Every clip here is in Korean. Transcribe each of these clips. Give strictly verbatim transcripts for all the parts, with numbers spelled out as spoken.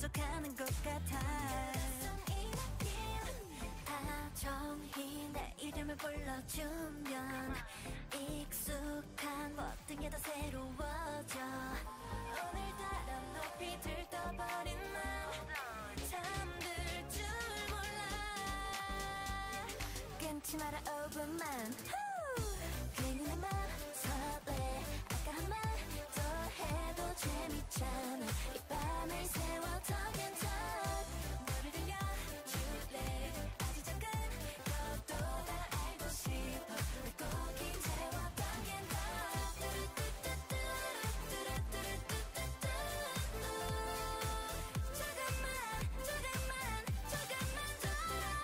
부족하는 것 같아. 다정히 내 이름을 불러주면 익숙한 모든 게 더 새로워져. 오늘따라 높이 들떠버린 맘 잠들 줄 몰라. 끊지 마라 오 분만. 괜히 내 맘 설레. 아까 한 말 더 해도 재밌잖아. 이 밤을 세워 더 괜찮아. 너를 들려줄래. 아주 작은 것도 다 알고 싶어. 물고기 채워 더 괜찮아. 조금만 조금만 조금만 더.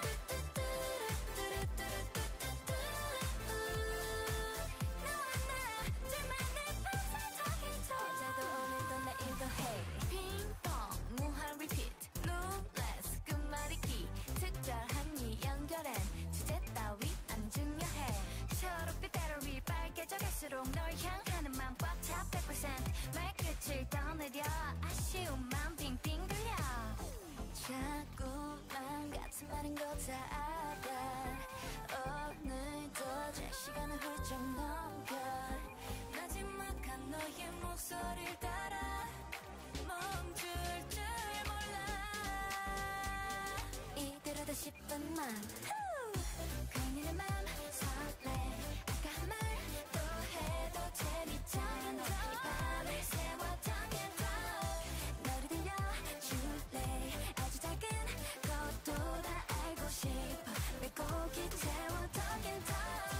너와 나 둘만의 밤새 더 괜찮아. 어제도 오늘도 내일도 hey 핑퐁 무한 리피트 룰레스 끝말잇기 특별한 이 연결엔 주제 따위 안 중요해. 초록빛 배터리 빨개져 갈수록 널 향하는 맘 꽉 차 백 퍼센트 말끝을 떠내려 아쉬움만 빙빙 돌려. 자꾸만 같은 말인 거 다 알아. 오늘도 제 시간을 훌쩍 넘겨. 마지막한 너의 목소리를 따라 멈출 줄 몰라. 이대로다 싶은만 괜히 내 맘 설레. 아까 한 말 또 해도 재밌잖아. 이 밤을 세웠던 겐더. 너를 들려줄래. 아주 작은 것도 다 알고 싶어. 물고기 채웠던 겐더.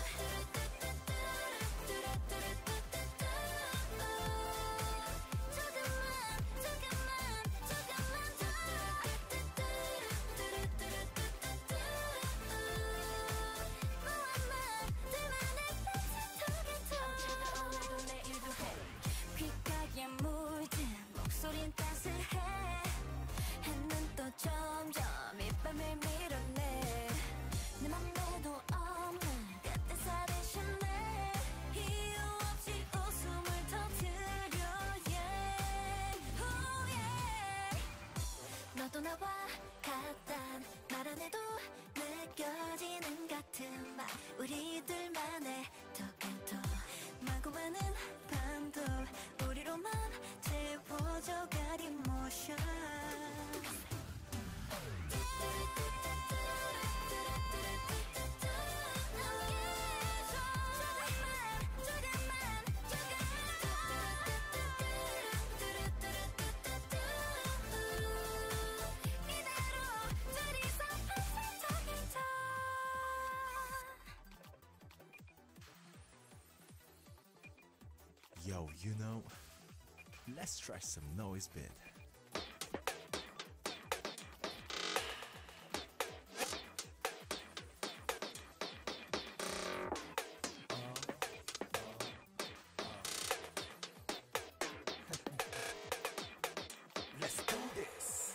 조금만 조금만 조금만 더. 무한만 둘만의 밤새 더 괜찮아. 오늘도 내일도 해. 귓가에 물든 목소린 따스해. 해는 또 점점 이 밤을 밀어내. 내 맘에도 없는 그때사 대신에 이유 없이 웃음을 터뜨려. yeah. Oh, yeah. 너도 나와 같단 말 안 해도 느껴지는 같은 말. 우리들만의 톡앤톡 마구 많은 밤도 우리로만 채워져 가린 모션. Yo, you know, let's try some noise bit. Let's do this.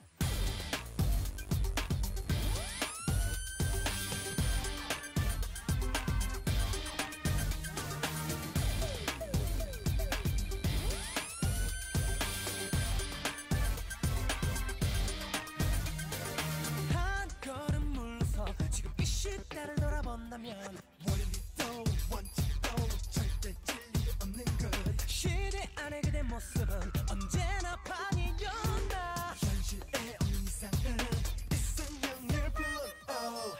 나를 돌아본다면 원리도 원칙도 절대 진리 없는 것. 시대 안에 그대 모습은 언제나 판이 연다. 현실에 없는 이상은 이상형을 불러.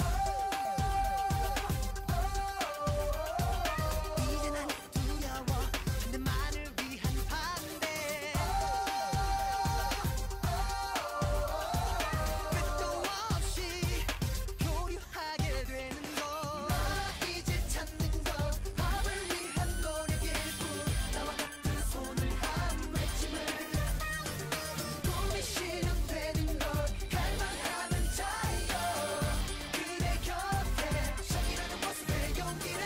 이제 난 두려워 그대만을 위한 반대. 끝도 없이 교류하게 되는 거. 나 이제 찾는 건 밥을 위한 노력일 뿐. 나와 같은 손을 한 맺힘을 꿈이 실현되는 걸 갈망하는 자여. 그대 곁에 셔이라는 모습의 용기를.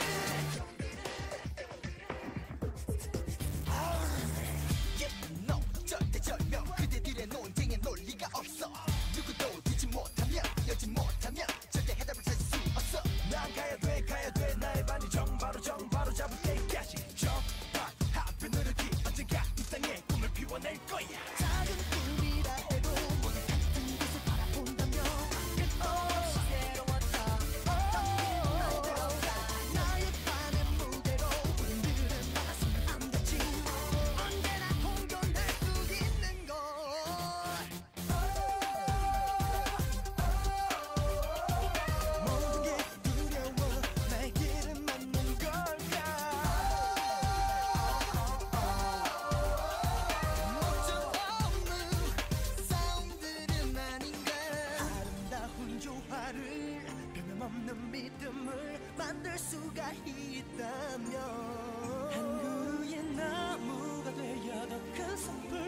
예쁜 너 절대절명. 그대들의 논쟁에 논리가 없어. 누구도 듣지 못하면 여지 못하면 절대 해답을 찾을 수 없어. 난 가야 돼 가야 돼 나의 반이 정바로 정바로 잡을 때까지. 정박 하필 누르기 언젠가 이 땅에 꿈을 피워낼 거야. 작은 꿈이라 해도 만들 수가 있다면 한 그루의 나무가 되어 더 큰 숲을